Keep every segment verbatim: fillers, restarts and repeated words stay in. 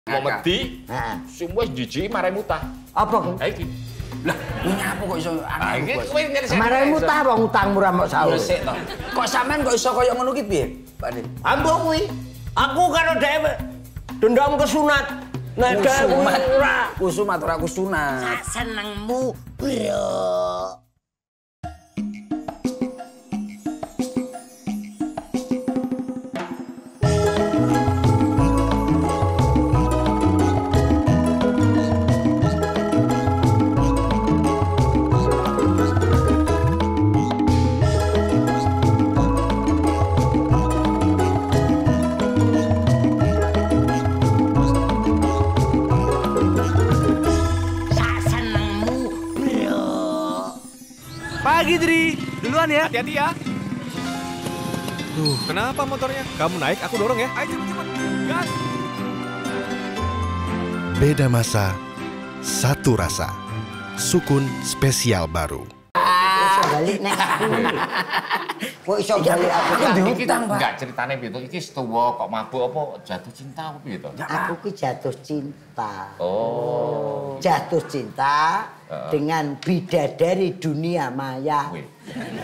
Mau medi, semua jijik marai mutah. Apa kok? Ha iki. Lah, ini apa kok iso aneh kok? Marai mutah apa ngutangmu ra mok sahur? Sik to. Kok sampean kok iso koyo ngono ki piye, Pak Din? Ambo kuwi. Aku karo dhewe dendam kesunat. Nek dhewe ora kusumat ora kusunat. sak senengmu, Bro. Pagi, Dri. Duluan ya. Hati-hati ya. Tuh, kenapa motornya? Kamu naik, aku dorong ya. Ayo cepet-cepet. Gas. Beda masa, satu rasa. Sukun spesial baru. Balik nek aku. Kok iso balik aku? Aku diutang, Pak. Enggak ceritane piye to? Iki setuwa kok mabuk apa jatuh cinta apa piye to? Aku ki jatuh cinta. Oh. Jatuh cinta uh. dengan bidadari dunia maya. Wih.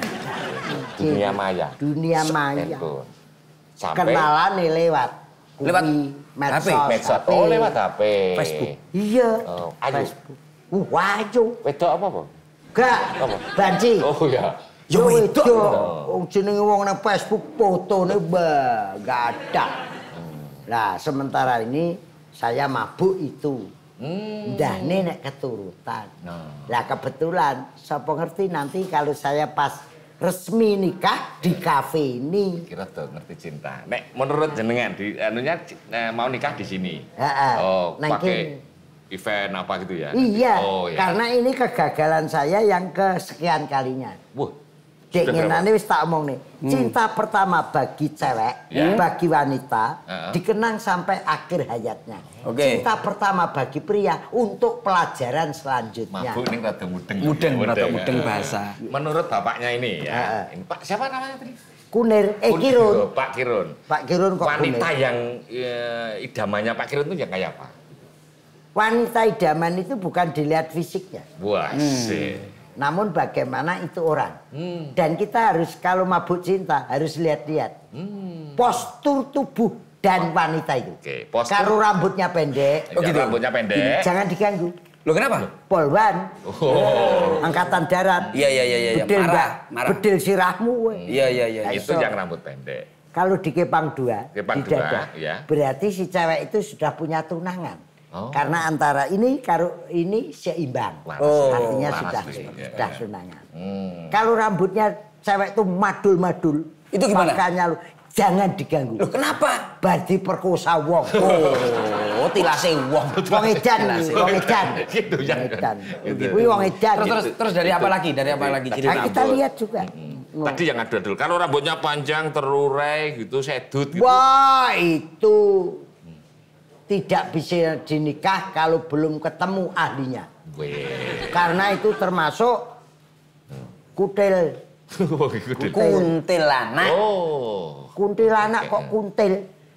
Dunia maya. Dunia maya. Sampai kenalane lewat lewat medsos. Medsos. Oh, lewat H P. Facebook. Iya. Oh, ayo. Uh, wajo. Wedok apa, Pak? Gak. Apa? Banci. Oh ya. Yo wedok. Wong jenenge wong nang Facebook fotone bah, gak ada. Nah, sementara ini saya mabuk itu. Hmm. Ndahne nek keturutan. Nah. Lah kebetulan sapa ngerti nanti kalau saya pas resmi nikah di kafe ini. Kira tuh ngerti cinta. Nek menurut jenengan di anunya mau nikah di sini. Heeh. Oh, pakai event apa gitu ya? Iya, oh, ya. Karena ini kegagalan saya yang kesekian kalinya. Wah, Dek ngenane wis tak omong nih, hmm. cinta pertama bagi cewek, yeah. bagi wanita, uh-huh. dikenang sampai akhir hayatnya. Okay. Cinta pertama bagi pria untuk pelajaran selanjutnya. Mabuk ini rada mudeng. Mudeng, ya, rada mudeng bahasa. Menurut bapaknya ini ya, uh-huh. ini Pak siapa namanya tadi? Kunir, eh Kirun. Pak Kirun. Pak Kirun kok wanita Kunir? Yang ya, idamannya Pak Kirun itu yang kayak apa? Wanita idaman itu bukan dilihat fisiknya. Wah, sih. Hmm. Namun bagaimana itu orang. Hmm. Dan kita harus kalau mabuk cinta harus lihat-lihat. Hmm. Postur tubuh dan wanita itu. Oke, postur. Kalau rambutnya pendek. Oh gitu. Rambutnya pendek. Jangan diganggu. Loh kenapa? Polwan. Oh. Angkatan darat. Iya iya iya iya. Bedil marah, marah. Bedil sirahmu. Iya iya iya. Itu yang rambut pendek. Kalau di kepang dua, kepang di dua, dada, ya. berarti si cewek itu sudah punya tunangan. Oh. Karena antara ini karo ini seimbang. Oh. Artinya Laras sudah nih, sudah ya. tunangan. Hmm. Kalau rambutnya cewek itu madul-madul, itu gimana? Makanya lu jangan diganggu. Loh kenapa? Berarti perkosa wong. Oh, tilase wong. Wong edan, wong edan. Gitu ya. Edan. Kuwi wong edan. Terus terus terus dari apa lagi? Dari apa lagi ciri Nah, kita rambut? lihat juga. Hmm. Tadi yang ada dulu. Kalau rambutnya panjang, terurai gitu, sedut gitu. Wah, itu tidak bisa dinikah kalau belum ketemu ahlinya. Weh. Karena itu termasuk kutil. Kuntilanak. Oh. Kuntilanak kok kuntil?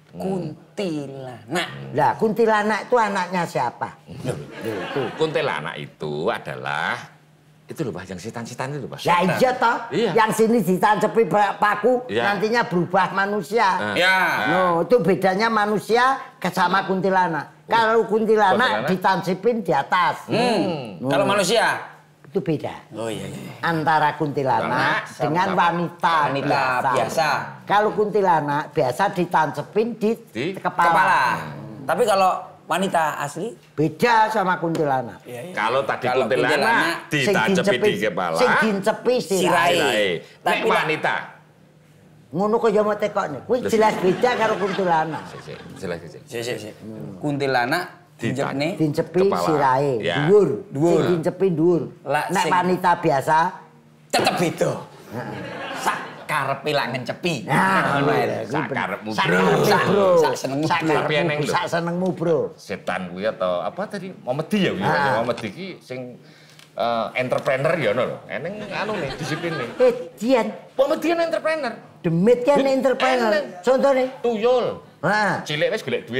Kuntilanak. Lah, kuntilanak itu anaknya siapa? Itu. Kuntilanak itu adalah itu loh, Pak, yang setan-setan itu, Pak. Ya iya toh. Iya. Yang sini ditancepi paku, iya. nantinya berubah manusia. Ya. No, itu bedanya manusia sama kuntilanak. Kalau kuntilanak, kuntilanak ditancipin di atas. Hmm. No. Kalau manusia? Itu beda. Oh iya iya. Antara kuntilanak Sama, dengan sama. wanita, Wanita biasa. Kalau kuntilanak biasa ditancepin di, Di kepala. Kepala. Tapi kalau wanita asli? Beda sama kuntilanak. Iya, iya. Kalau tadi Kalau kuntilanak kuntilanak, ditancepi di kepala. Sing dincepi Sirai. sirai. Nek Tapi wanita. Ngono kok ya mau tekokne. Kuwi jelas beda karo kuntilanak. Sik, jelas sik. Sik sik sik. Kuntilanak dincepne Dincepi Kepala. sirahe, Ya. dhuwur. Dhuwur. Sing dincepi dhuwur. Lah, Nek sing- wanita biasa, tetep beda. Sak karepe lak ngencepi. nah ngono ae. Sak karepmu, Sak Bro. karepmu, Sak- Bro. sak senengmu, Sak Bro. Tapi eneng karepmu, lho. sak senengmu, Bro. Setan kuwi atau apa tadi? Momedi ya kuwi. Ah. Momedi ki sing eh, entrepreneur ya ono lho. Eneng anu nih disiplin nih. Eh, Dian, Momedi kan entrepreneur. demit kan entrepreneur. Eneng. Contohnya, Tuyul. nah, Cilik wis golek duit.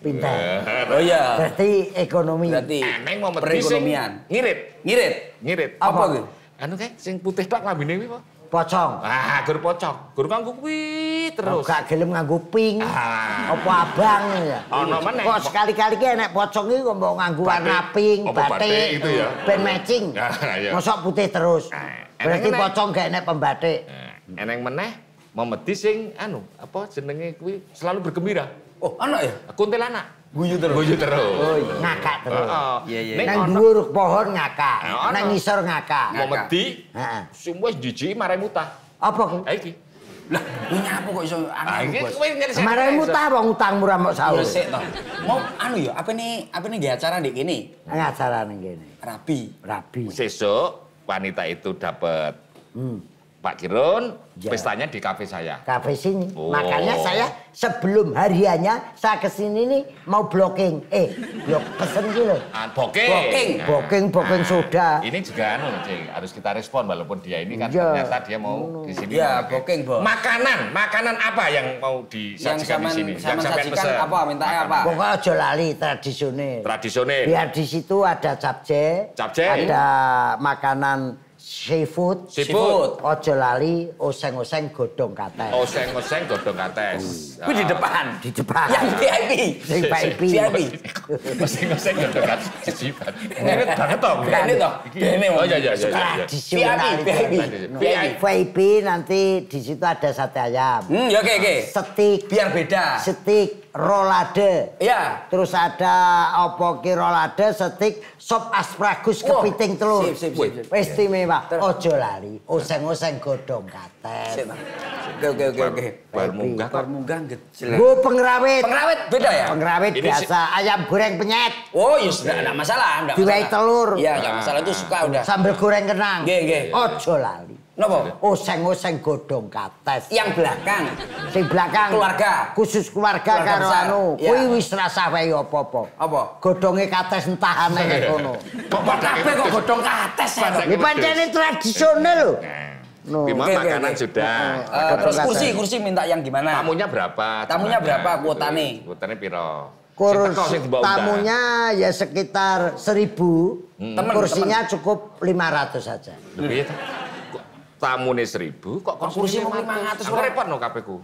Pinter. Oh iya. Berarti ekonomi. Berarti Eneng mau perekonomian. Ngirit. Ngirit. Ngirit. Apa kuwi? Anu kae sing putih tok lambene kuwi, Pak. Pocong. Ah, gur pocong. Gur kanggo kuwi terus. Gak gelem nganggo pink. Ah. Apa abang ya. Ono meneh. Kok sekali-kali ki enek pocong iki kok mbok nganggo warna pink, Apa batik batik itu ya? Ben matching. Ah, iya. Mosok putih terus. Ah, Berarti eneng-eneng. pocong gak enek pembatik. Nah, eneng meneh memedi sing anu, apa jenenge kuwi selalu bergembira. Oh, anak ya? Kuntilanak. Guyu terus. Guyu terus. Oh, iya. Ngakak terus. Heeh. Iya, iya. Ning Nang ono dhuwur pohon ngakak, Ah, ono. nang ngisor ngakak. memedi Heeh. sing wis jijiki mare mutah. Apa ki? Ha iki. Lah, ini apa kok iso Ah, anak iki bos? kowe ngerti. Kemarin mutah wong utang murah mok Ya sahur. sik toh. Mau anu ya, apa nih? Apa nih nggih acara di kene? Nang acara ning kene. Rabi. Rabi. Sesuk wanita itu dapat Hmm. Pak Kirun, Ya. pestanya di kafe saya. Kafe sini. Oh. Makanya saya sebelum hariannya saya kesini nih mau blocking. Eh, yo pesen gitu loh. Ah, booking. Booking. Nah, Booking, booking nah, soda. Ini juga anu, Cing, harus kita respon walaupun dia ini kan Iya. ternyata dia mau di sini. Iya, mau pakai. booking, Bos. Makanan, makanan apa yang mau Yang disajikan di sampean sini? sampean sampean sajikan pesen. apa? Mintanya apa? Pokoknya aja lali tradisional. Tradisional. Biar di situ ada capce, Capce. ada makanan seafood, Seafood. ojo lali, oseng-oseng godong kates. Oseng-oseng godong kates. Kuwi di depan. Di depan. Yang V I P. Sing V I P. V I P. Oseng-oseng godong kates. Jijibat. Ini banget toh. Ini toh. Ini Oh iya iya iya. iya. Tradisional. V I P, V I P. No. V I P. V I P nanti di situ ada sate ayam, Hmm, ya oke oke. steak, Biar beda. steak, rolade. Iya. Terus ada apa ki rolade, steak, sop asparagus Wah, kepiting telur. sip, sip, sip, sip. Istimewa. Ter- Ojo lali, oseng-oseng godong kates. Sip, Bang. Oke oke oke oke. Bar munggah kok. Bar munggah gejel. Gue pengrawit. Pengrawit beda ya? Pengrawit Ini biasa, ayam goreng penyet, Oh, ya sudah enggak masalah, enggak Diwai masalah. telur. Iya, enggak masalah itu suka udah. sambal goreng kenang. Nggih, nggih. Ojo lali. Napa? Oseng-oseng godong kates. Yang belakang. Sing belakang Keluarga. khusus keluarga, Keluarga karo besar. anu. Iya. Kuwi wis rasa wae apa-apa. Apa? Godhonge kates entahane kaya ngono. Kok kabeh kok godhong kates ya. Kok? Iki pancene tradisional lho. No. Bima Oke, oke, makanan oke. sudah. Eh, Godhong terus kates. kursi, kursi minta yang gimana? Tamunya berapa? Tamunya berapa kuotane? Kuotane piro? Kursi Sing teko, sing mbok undang. tamunya ya sekitar seribu. Temen, Kursinya cukup lima ratus saja. Lebih ya. Kok tamune seribu kok Kok kursi mau lima ratus, Aku Bang? repot no kapeku.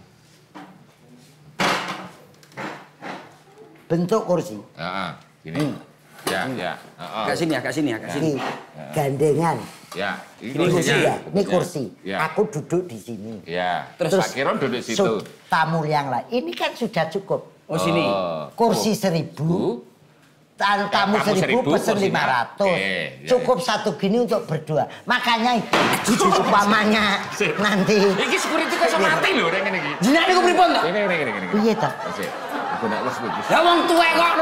Bentuk kursi. Heeh, gini. Ya, ya. Heeh. Agak sini, agak sini, agak sini. Ini gandengan. Ya, ini Ini kursi kursinya. ya, ini kursi. Ya. Aku duduk di sini. Ya. Terus Terus Pak Kiron duduk situ. Su- tamu yang lain. Ini kan sudah cukup. Oh, sini. Oh. Kursi seribu. Ta- Tamu tamu seribu, seribu, pesen kursinya. lima ratus. Oke, ya, Cukup satu gini untuk berdua. Makanya umpamanya nanti. Iki security kok iso mati lho ning ngene iki. Jenengan niku pripun to? Ini ini ini ini. Piye ta? Sik. Aku nak les iki. Ya wong tuwek kok.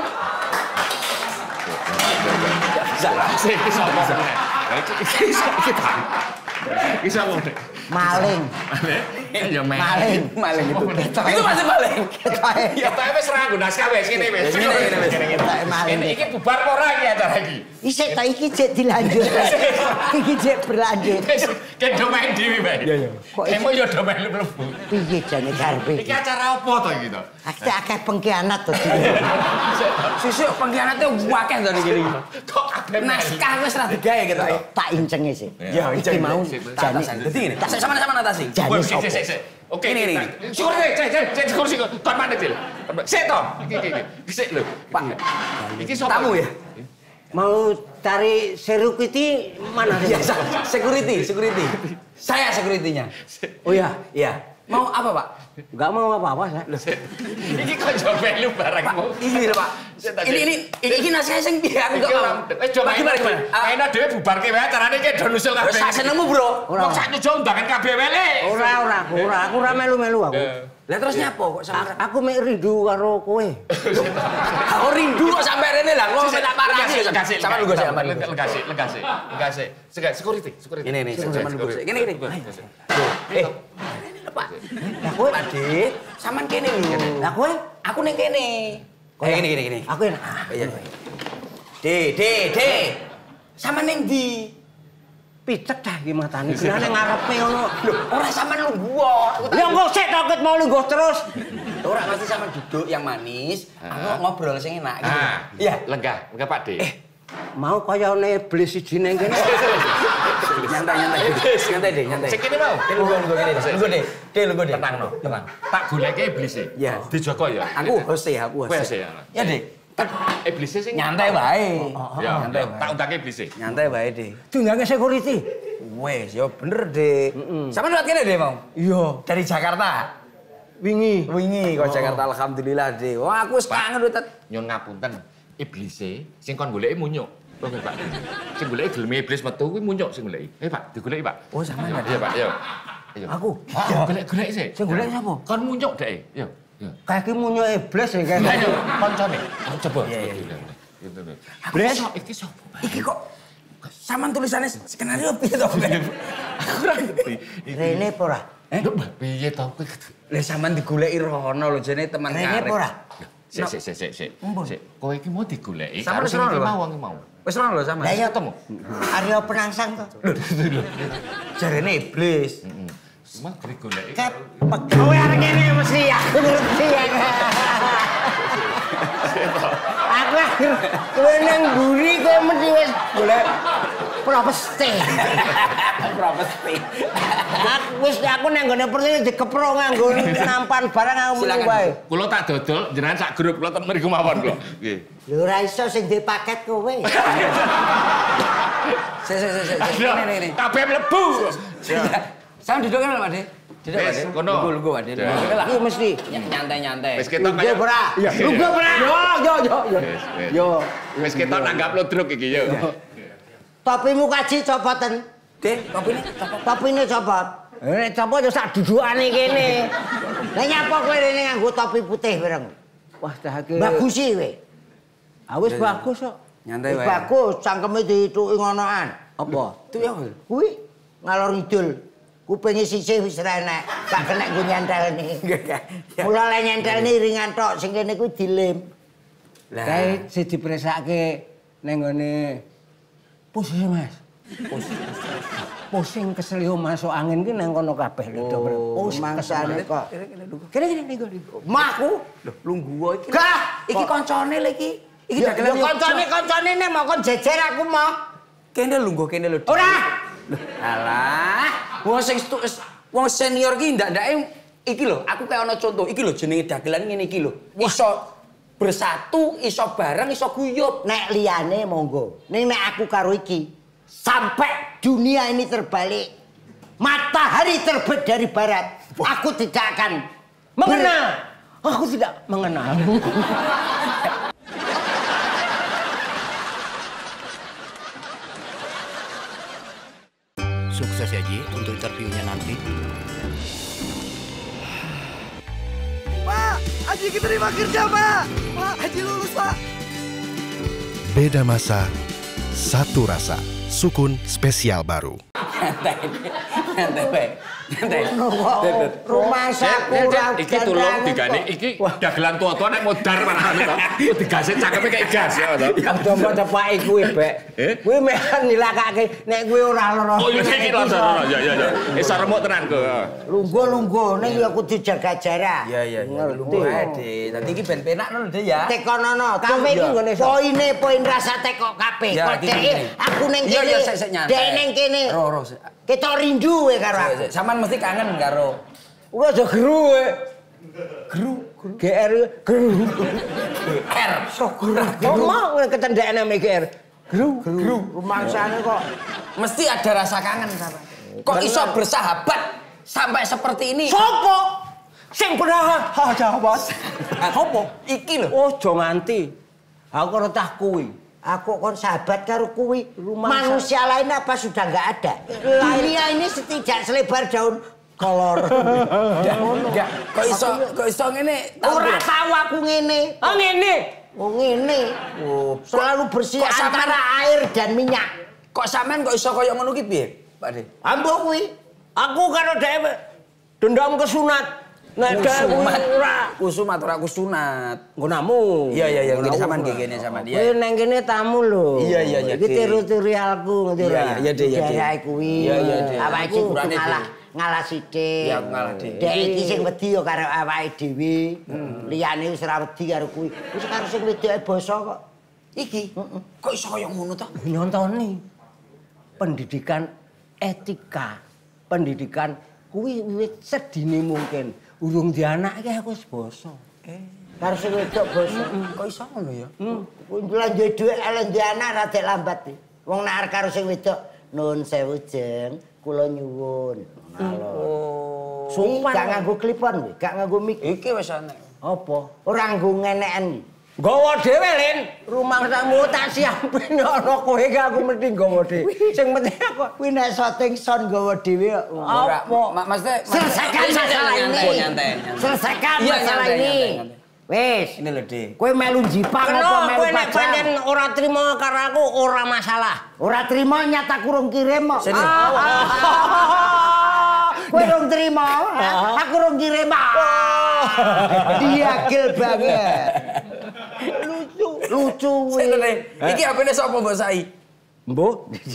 Sik iki sapa? Iki iki iki ta. Iki sapa? Maling. Ya Maling. Maling itu. Itu masih maling. Ketoke. Ya ta wis ra nggo naskah wis ngene wis. Ngene, ngene, wis. Ketoke maling. Ini iki bubar apa ora iki acara iki? Isik ta iki jek dilanjut. Iki jek berlanjut. Kayak domain dhewe bae. Iya iya. Kok iki- Emang yo domain lu mlebu. Piye jane karepe Iki iki? acara apa to iki to? Akeh akeh pengkhianat to. Sisuk pengkhianate akeh to niki iki. Kok kabeh Naskah wis ra digawe gitu. Tak incenge sih. Ya, Iki mau jane Dadi ngene. Tak sama-sama natasi. jane Wah, sik sopo? sik sik, sik. Oke, Ini, ini, kita- Syukur sik, sik, sik, sik, kursi kok. Kon mana, Cil? Sik to. Iki iki iki. Sik lho. Pak, Iki sapa? tamu ya? Mau cari security mana? Iya, sa- security, security. Saya security-nya. Oh ya, Iya. Mau apa, Pak? nggak mau apa-apa saya. Iki kok jobel lu barangmu. Ini lho, Pak. Ini ini ini iki nasihat sing piye aku Iki enggak ora. mau. Wis coba Gimana gimana? Ah, Main dhewe bubarke wae carane iki do nusul kabeh. Sak senengmu, Bro. Wong sak nujo undangan kabeh wae le. Ora ora aku ora aku ora melu-melu aku. Lah terus nyapo kok sampe A- Aku mek rindu karo kowe. aku rindu kok sampe rene lah kok tak parani Lekasi, sama lu gak sama lekasi, lekasi, lekasi. Sekali security, security. Ini nih, sama lu gak Gini gini. Eh, ini lho, Pak. Lah kowe, Pak Dik, sampean kene lho. lah kowe, Aku ning kene. Eh, gini gini gini. aku enak. Ah, Iya. De, de, de. Sama ning ndi? Picek dah iki matane. Genane ngarepe ngono. Lho, ora sampean lungguh. Aku tak- Ya engko sik takut mau lungguh terus. Ora pasti sama duduk yang manis, aku ngobrol sing enak gitu. Ah, iya, lega, lega Pak De. Eh, mau kayane iblis siji nang kene. Nyantai, nyantai. Nyantai deh, nyantai. Sing kene mau. Lungguh, lungguh kene. Lungguh deh. Deh, lungguh deh. Tenang no, tenang. Tak goleke iblis e. Iya. Dijogo ya. Aku host ya, aku host. Wes ya. Ya, Dek. Iblis e sing Nyantai bae. Ya, Nyantai bae. tak undake iblis e. Nyantai bae, Dek. Tunjangan security. Wes, ya bener, Dek. Sampeyan lihat kene, Dek, mau? Iya, Dari Jakarta. wingi. Wingi kok Jakarta alhamdulillah, Dek. Wah, aku wis kangen wis. Nyun ngapunten, iblis e sing kon goleki munyuk. Oh, Pak. Sing goleki geleme iblis metu kuwi munyuk sing goleki. Eh, Pak, digoleki, Pak. Oh, sama ya, Iya, Pak, yo. Ayo. Aku. Oh, golek-golek sih. Sing golek sapa? Kon munyuk dek. Yo. Yo. Kayak ki munyuk iblis ya kan. Ayo, koncone. Coba. Iya, iya, iya. Gitu lho. Iblis? Iki sapa? Iki kok sampean tulisannya skenario piye to? Aku ora ngerti. Rene apa ora? Eh? Lho, piye to kowe? Lah sampean digoleki rono lho jane teman Rene karep. apa ora? Sik sik sik sik sik. Sik, kowe iki mau digoleki Sampeyan karo sing rono iki lho, Pak? mau wong mau. Wis rono lho sampean. Lah iya Ketemu. Arya penangsang to. Jarene iblis. Emang digoleki. Kep kowe arek ngene mesti aku ngerti ya. Aku akhir kowe nang mburi kowe mesti wis golek propesti. Propesti. Aku wis aku nang nggone pertene dikepro nganggo nampan barang aku muni wae. Kula tak dodol jenengan sak grup kula ten mriku mawon kula. Nggih. Lho ora iso sing duwe paket kowe. Sik sik sik sik. Ini ini ini. Kabeh mlebu. Sampeyan duduk kene, Pak De. Duduk, Pak Wis, De. kono. Lungguh lungguh, Pak De. Ya. Lungguh lah. Iki mesti Nyantai-nyantai. Wis ketok lungguh kaya. ora? Lungguh ora? Yo yo yo yo. Wis, wis. Yo. Wis ketok nanggap ludruk iki yo. Topimu kaji copoten. De, kopine copot. Topine copot. Eh nek copot yo sak dudukane kene. Lah nyapa kowe rene nganggo topi putih bareng? Wah, dahake. Bagus sih kowe. Ah wis bagus kok. Nyantai Wis wae. bagus, cangkeme dituki ngonoan. Apa? Itu ya. Kuwi ngalor ngidul. Kupinge sisih wis ra enek, gak kena nggo nyentelne. Mula le nyentelne ringan tok, sing kene kuwi dilem. Lah, Kae sing dipresake ning ngene pusing, Mas. Pusing keselio masuk angin ki nang kono kabeh lho. Oh, mangsane kok. Kene kene niku niku. Mahku. lho lungguh iki. Gah, Iki koncone lho iki. Iki Ya dagelan koncone-koncone nek mau kon jejer aku mau. Kene lungguh kene lho. Ora. Alah, wong sing stu- wong senior ki ndak-ndake iki lho, aku kayak ana contoh, iki lho jenenge dagelan ngene iki lho. Iso bersatu, iso bareng, iso guyub. Nek liyane monggo. Ning nek aku karo iki sampai dunia ini terbalik. Matahari terbit dari barat. Aku tidak akan Mengenal. Aku tidak mengenal. Sukses ya Ji untuk interviewnya nanti. Pak, Haji diterima kerja, Pak. Pak, Haji lulus, Pak. Beda masa, satu rasa. Sukun spesial baru. Nyantai. Nyantai bae. Nyantai. rumah saku ora Iki tulung digane iki dagelan tua-tua nek modar marane to. Digase cakeme kayak gas ya to. Coba cepake kuwi, Bek. Eh? Kuwi mek nilakake nek kuwi ora lara. Oh iya iki lho ya ya ya. Wis remuk tenan kok. Lungguh-lungguh ning ya kudu jaga jarak. Iya iya iya. Lungguh ae, Dik. Dadi iki ben penak lho, Dik ya. Tekonono, Kabeh iki nggone sok. poine poin rasa tekok kabeh. Ya, Kok gini, dek gini. aku ning Iya, kene. iya, sik, sik, nyantai. Dek ning kene. Ro, ro, sik. Ketok rindu we karo aku. Saman mesti kangen karo Kuwi aja geru kowe. Geru, G R geru. R. Sok geru. Kok mau ketendekane mek G R. Geru, geru. Rumangsane kok Mesti ada rasa kangen sama. Kok iso bersahabat sampai seperti ini? sopo sing pernah Sahabat. Apa? Iki lho. Oh, aja nganti. Aku ora tah kuwi. aku kon sahabat karo kuwi. Rumah Manusia lain apa sudah nggak ada? Dunia ini tidak selebar daun kolor. Enggak. Kok iso kok iso ngene? Ora tahu aku ngene. Ah ngene. Oh ngene. Oh, Selalu bersih kok sampean- antara air dan minyak. Kok sampean kok iso koyo ngono ki piye, Pak De? Ambo kuwi. Aku karo dhewe dendam kesunat. Nek dek ora kusumat ora kusunat. nggonamu. Iya iya iya ngene sampean nggih kene sampean. Kowe nang kene tamu lho. Iya iya iya. Iki tutorialku ngerti ora? Iya iya Dek. Daerah kuwi. Iya iya Dek. Awake kudu ngalah ngalah sithik. Iya ngalah Dek. Dek iki sing wedi ya karo awake dhewe. Liyane wis ora wedi karo kuwi. Wis karo sing wedoke basa kok. Iki. Kok iso kaya ngono to? Nyontoni. Pendidikan etika. Pendidikan kuwi wiwit sedini mungkin. Urung dianake aku wis basa. Eh, karo sing wedok basa. Kok iso ngono ya? Hmm. Kuwi lan duwe dhuwit eleh duwe anak ra dek lambat. Wong nek arep karo sing wedok nun sewu jeng, kula nyuwun. Oh. Sumpah gak nganggo klipon kuwi, gak nganggo mic. Iki wis ana. Apa? Ora nganggo ngeneken iki. Gawa dhewe, Lin. Rumah tamu tak siapin ana kowe gak aku mesti gawa dhewe. Sing penting aku Kuwi nek shooting sound gawa dhewe kok. apa? Maksudnya Selesaikan masalah ini. Nyantai. Selesaikan Iya, masalah nyantai, ini. nyantai, nyantai. Wis. Ini lho, Dik. Kowe melu jipang apa Kena melu kowe nek pajang? pancen ora trimo karo aku ora masalah. Ora trimo nyata kurung kirim kok. Sini. Kowe rong trimo, aku rong kirim. Diagel banget. Lucu. Lucu kuwi. Sini, Dik. Iki H P-ne sapa Mbok Sai? Mbok.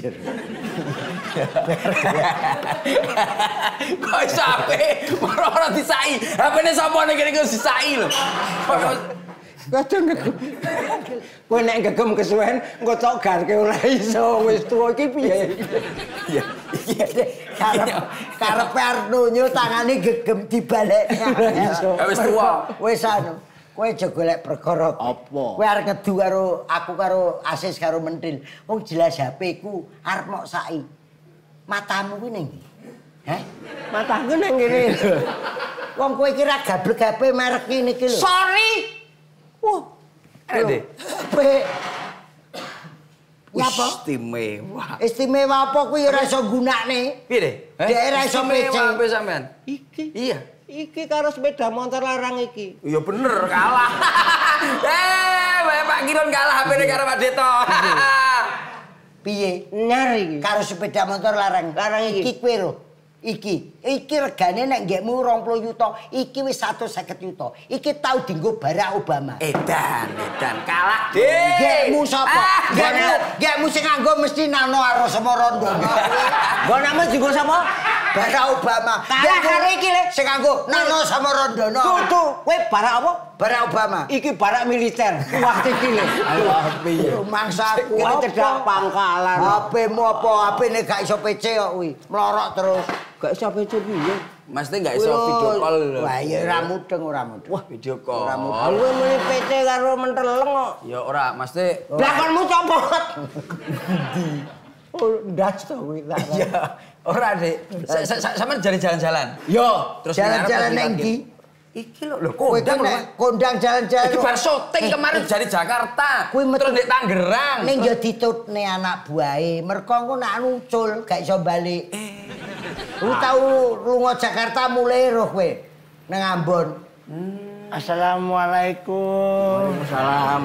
Kok iso H P? Ora disai. H P-ne sapa ning kene iki disai lho. Kadang aku. Kowe nek gegem kesuwen engko tok garke ora iso wis tuwa iki piye. Iya. Karep karepe arep nunyu tangane gegem dibalekne. Wis tuwa. Wis anu. Kowe aja golek perkara Apa? Kowe arep ngedu karo aku karo Asis karo Mentil. Wong jelas H P ku arep mok sai. Matamu kuwi ning ndi? Heh? Mataku nang kene. Wong kowe iki ra gablek H P merek ini iki lho. Sorry. Wah. Eh, Dik. H P. Nyapa? Istimewa. Istimewa apa kuwi ora iso gunakne. Piye, Dik? Dek ra iso Istimewa pece. H P sampean? Iki. Iya. Iki karo sepeda motor larang iki. Iya bener kalah. Eh, Pak Kiron kalah H P-ne karo Pak Deto. Piye? Nyari iki. Karo sepeda motor larang. Larang iki. Iki kuwi lho. Iki, iki regane nek nggekmu rong puluh juta, iki wis seratus lima puluh juta. Iki tau dienggo Barack Obama. Edan, edan kalah, Dik. Nggekmu sapa? Ah, Nggekmu, nggekmu sing nganggo mesti Nano Arosmo Rondo. Nggo nama juga sapa? Barack Obama. Kalah karo iki le. Sing nganggo Nano sama Rondono. Tutu, kowe barak apa? Barack Obama. Iki barak militer. Wah iki le. Alah, piye? Mangsaku Kuwi cedak pangkalan. H P-mu apa? H P-ne gak iso P C kok kuwi. Melorok terus. Gak iso P C piye? Mesti gak iso video call lho. Wah, ya ora mudeng, ora mudeng. Wah, video call. Kowe muni P C karo menteleng kok. Ya ora, mesti Lakonmu copot. Oh, ndas to kuwi tak. ya ora, Dik. Sampeyan jare jalan-jalan. Yo, Terus jalan-jalan ngarep nang lagi ndi? Iki lho, lho Kowe kondang lho. nek kondang jalan-jalan. Iki bar syuting kemarin dari Jakarta. Kuwi metu- Terus di Tangerang. Ning yo ditutne anak buahe. Mergo engko nek nucul gak iso balik. Lu tau lunga Jakarta mulai roh kowe nang Ambon. Assalamualaikum. Salam.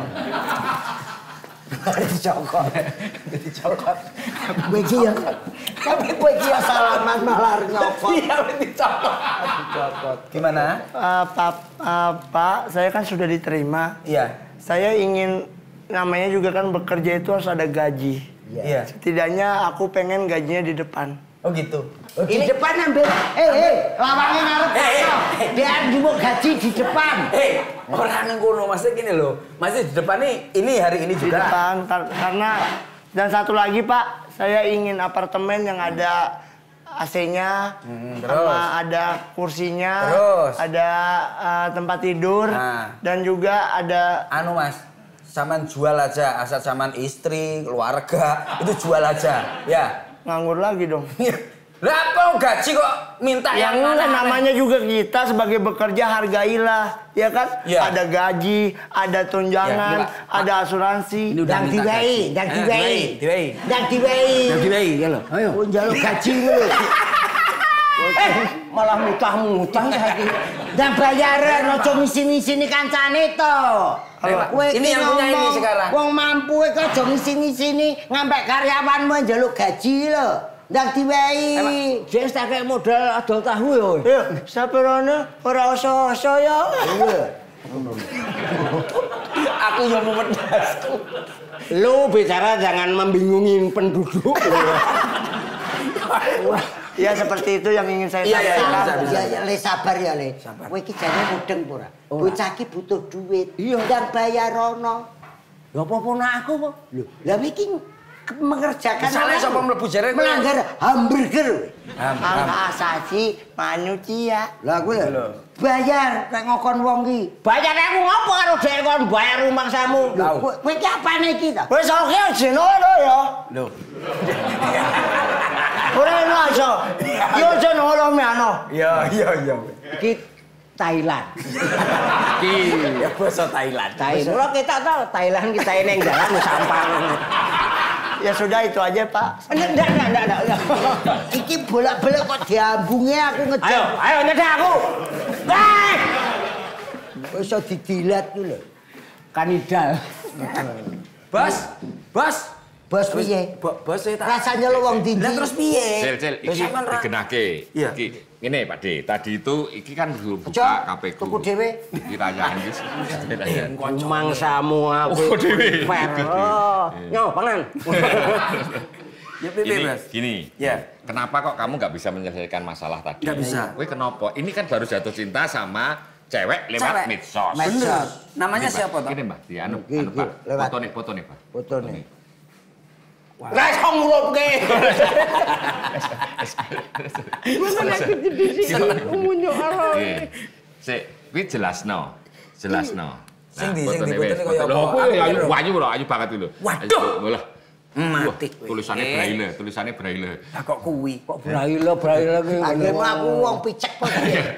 Dicokot. Dicokot. Kowe iki ya. Tapi kowe iki ya salaman malah nyokot. Iya, dicokot. Dicokot. Gimana? Uh, Pak, uh, Pak, saya kan sudah diterima. Iya. Saya ingin, namanya juga kan bekerja itu harus ada gaji. Iya. Setidaknya aku pengen gajinya di depan. Oh gitu. Oh, di depan ambil. Eh, eh, lawangnya ngarep. Eh, eh, eh. Dia jupuk gaji di depan. Hei, orang nang kono maksudnya gini loh. Masih di depan nih, ini hari ini Di juga. depan, kar- karena dan satu lagi Pak, saya ingin apartemen yang ada A C-nya, Hmm, sama terus? ada kursinya, Terus? ada uh, tempat tidur, Nah. dan juga ada Anu mas, saman jual aja, asal saman istri, keluarga, itu jual aja, ya. nganggur lagi dong. Lah apa gaji kok minta yang Yang enggak, aneh-aneh? namanya juga kita sebagai bekerja hargailah, ya kan? Ya. Ada gaji, ada tunjangan, Ya, Pak. ada asuransi. Ini udah Dang minta diwehi, gaji. dang Eh, diwehi. diwehi. Dang diwehi. Yang diwehi, ya lo. Ayo. Oh, njaluk gaji lho. Eh, malah mutah-mutah saiki. Dan bayaran aja ngisi-ngisini kancane to. Ayo, Pak. Kowe Ini iki yang punya ini ngomong, sekarang. Wong mampu kok aja ngisi-ngisini ngampek karyawanmu njaluk gaji lho. Ndang diwehi. Jek tak kek modal adol tahu ya. Yo, saperone ora oso-oso ya. Iya. Aku yang memedas. Lu bicara jangan membingungin penduduk. Ya seperti itu yang ingin saya Iya, iya, sampaikan. bisa, bisa. Ya, ya, Le sabar ya, Le. Kowe iki jane mudeng ora? Bocah iki butuh duit. Ndang bayar rono. Ya apa-apa nak aku kok. Lho, lah iki mengerjakan Misalnya apa? sapa mlebu jere kowe? melanggar hamburger. Ham, ham. Hak asasi manusia. Lah kowe bayar nek ngokon wong ki. Bayar aku ngopo karo dhek kon bayar rumangsamu. Lho, kowe kowe iki apane iki ta? Wis oke aja ngono ya. Lho. Ora ono aja. Yo aja ngono meano. Iya, iya, iya. Iki Thailand. Ki, ya basa Thailand. Thailand. Ora kita tau Thailand kita ini yang jalan sampang. Ya sudah itu aja, Pak. Enggak, enggak, enggak, enggak. Iki bolak-balik kok diambunge aku ngejar. Ayo, ayo nyedak aku. Wah! Wis iso didilat ku lho. Kanidal. Bos, bos. Bos piye? Bo- Bos e tak. Rasanya lo wong tinggi. Lah terus piye? Cil, cil, iki Sampean ra- digenake. Iya. Iki ngene Pak De, tadi itu iki kan belum buka Cok, K P ku. tuku dhewe. Iki rayaan iki. Mangsamu aku. Oh, dewe. Fair. Oh, nyo, pangan. Ya piye, Gini, Mas? gini. Ya. Kenapa kok kamu nggak bisa menyelesaikan masalah tadi? Nggak bisa. Kowe kenapa? Ini kan baru jatuh cinta sama cewek lewat Cewek. medsos. Bener. Namanya Ini, Mbak, siapa, Pak? Ini Mbak, di anu, Iki, anu iki, Pak. lewat. Foto nih, foto nih, Pak. Foto nih. Ra iso ngurupke. Oke. Sik, kuwi jelasno. Jelasno. Sing di- Nah, sing fotone di- wis, fotone kaya foto. Lho, apa? kuwi Ayo, ayu ayo. ayu lho, ayu banget lho. Waduh. Lah. Mati. Wah, tulisannya Eh. braille, tulisannya braille. Lah kok kuwi? Kok braille braille lagi. Akhirnya aku wong picek kok.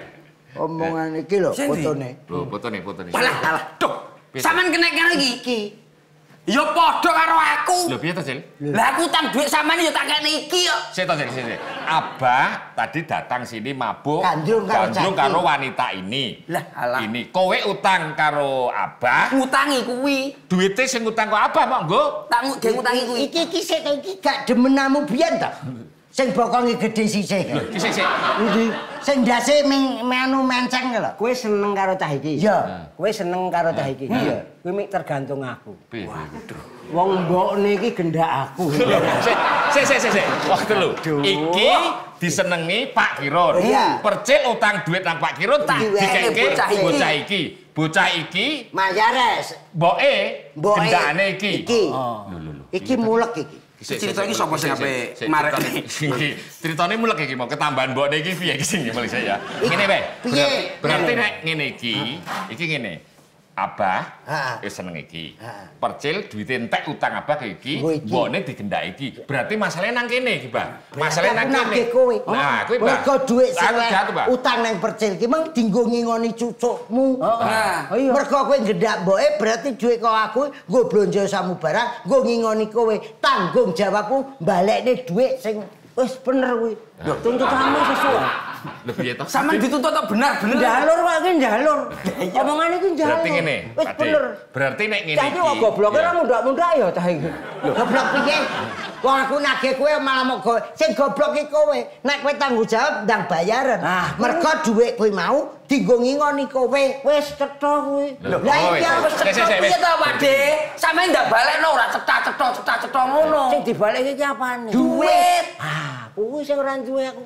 Omongan iki lho Sing ndi? fotone. Lho, fotone, fotone. Alah, alah. Duh. Piye, Sampeyan kena karo iki. Ya padha karo aku. Lho, piye to, Cil? Lah aku utang duit sampean ya tak kene iki kok. Sik to, Cil, sik, sik. Abah tadi datang sini mabuk, Gandrung karo gandrung Jaki. karo wanita ini. Lah, alah. Ini kowe utang karo Abah, Ngutangi kuwi. duitnya sing utang karo Abah monggo. Tak ngu- ge ngutangi kuwi. Iki iki sik to, iki gak demenamu biyen ta? Sing bokonge gedhe sisih. Lho, iki sik sik. Endi? Sing ndase ming menu menceng lho. Kowe seneng karo cah iki? Iya. Kowe seneng karo cah iki? Iya. Kowe mik tergantung aku. Piye? piye? Wong mbokne iki gendak aku. Sik, sik, sik, sik, sik. Waktu lho. Iki disenengi Pak Kirun. Iya. Percil utang duit nang Pak Kirun tak Diwehi dikeke bocah iki. bocah iki. Bocah iki Mayares. mboke Mboke gendakane iki. Iki. Lho, lho, lho. Iki mulek iki. Sik, sik, Cerita sik, iki sapa sik, sing sik, ape sik, marek ceritane- iki. Ceritane mulek iki mau ketambahan mbokne iki piye iki sing mulai saya. Ngene wae. Piye? Berarti berarti nek ngene iki, iki ngene. Abah Ha. wis seneng iki. Ha. Percil duwite entek utang Abah ke iki, Nggo iki. mbokne digendak iki. Berarti masalahnya nang kene iki, Bah. Masalahnya nang Aku kene. nagih kowe. Nah, kuwi, Bah. Mergo dhuwit sing Aku jatuh, Bah. utang nang percil ki mung dinggo ngingoni cucukmu. Nah, Oh iya. Mergo kowe gendak mboke berarti dhuwit kok aku nggo blonjo samu barang, nggo ngingoni kowe. Tanggung jawabku balekne dhuwit sing wis bener kuwi. Tuntutanmu sesuai. Lho piye to? sampean dituntut kok benar-benar. Njalur kok iki njalur. Omongane iki njalur. Berarti ngene, Wis Pak De. bener. Berarti nek ngene Cah iki. iki kok gobloke Iya. ora mundak-mundak ya cah iki. Goblok piye? Wong aku nagih kowe malah mau go. Sing goblok iki kowe. Nek kowe tanggung jawab ndang bayaran. Ah, mergo dhuwit kowe mau dinggo ngingoni kowe. Wis cetha kuwi. Lho, Lah oh, iya wis, wis wis, wis, wis, Piye wis. to, Pak De? Sampeyan ndak balekno ora cetak-cetok cetak-cetok ngono. Sing dibalik iki apane? Duit. Ah, kuwi sing ora duwe aku.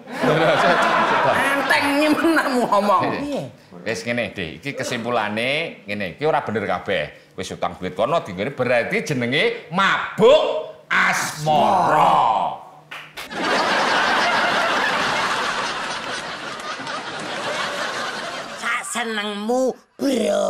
Enteng nyemenamu ngomong. Piye? Wis ngene, Dik. Iki kesimpulane ngene, iki ora bener kabeh. Wis utang duit kono dinggone berarti jenenge mabuk asmara. Sak senengmu, Bro.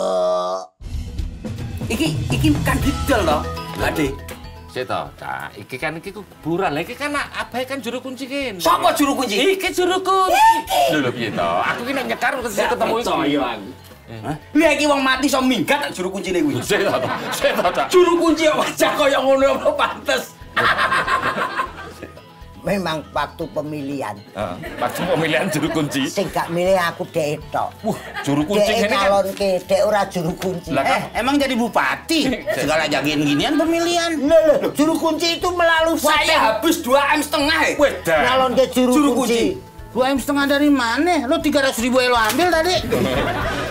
Iki iki kan didol to, Pak De. Sik to, Cak. Iki kan iki kuburan. Lah iki kan abahe kan juru kunci kene. Sapa juru kunci? Iki juru kunci. Lho lho piye to? Aku ki nek nyekar terus ketemu iki. Hah? Lah iki wong mati iso minggat tak juru kuncine kuwi. Sik to, sik to, Cak. Juru kunci wajah kaya ngono apa pantes. memang waktu pemilihan. Heeh. Waktu pemilihan juru kunci. Sing gak milih aku dek tok. Wah, juru kunci Dek ini kan. calonke, dek ora juru kunci. Lah kan Eh, emang jadi bupati? Segala jagain ginian pemilihan. Lho, lho, juru kunci itu melalui Saya habis dua M setengah ya. wedan. calonke juru, Juru kunci. kunci. Dua M setengah dari mana? Lo tiga ratus ribu lo ambil tadi.